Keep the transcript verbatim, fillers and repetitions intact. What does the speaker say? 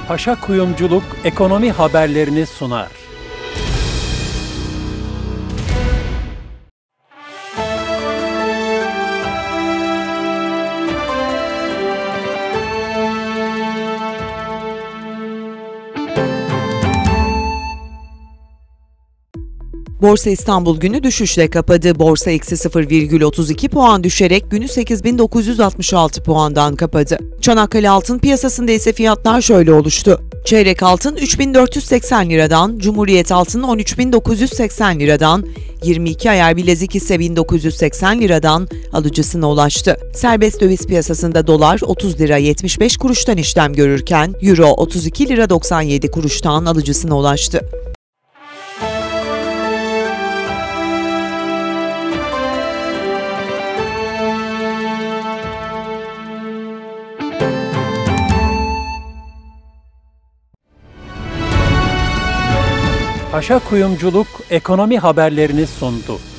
Paşa Kuyumculuk ekonomi haberlerini sunar. Borsa İstanbul günü düşüşle kapadı. Borsa eksi sıfır virgül otuz iki puan düşerek günü sekiz bin dokuz yüz altmış altı puandan kapadı. Çanakkale altın piyasasında ise fiyatlar şöyle oluştu. Çeyrek altın üç bin dört yüz seksen liradan, Cumhuriyet altın on üç bin dokuz yüz seksen liradan, yirmi iki ayar bilezik ise bin dokuz yüz seksen liradan alıcısına ulaştı. Serbest döviz piyasasında dolar otuz lira yetmiş beş kuruştan işlem görürken, euro otuz iki lira doksan yedi kuruştan alıcısına ulaştı. Paşa Kuyumculuk ekonomi haberlerini sundu.